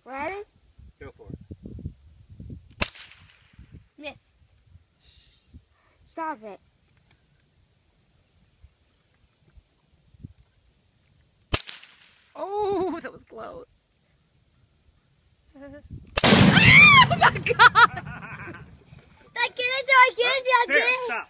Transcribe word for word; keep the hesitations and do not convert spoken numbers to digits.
Ready? Go for it. Missed. Stop it. Oh, that was close. Oh my god! I get it, I get it, I get it. Stop.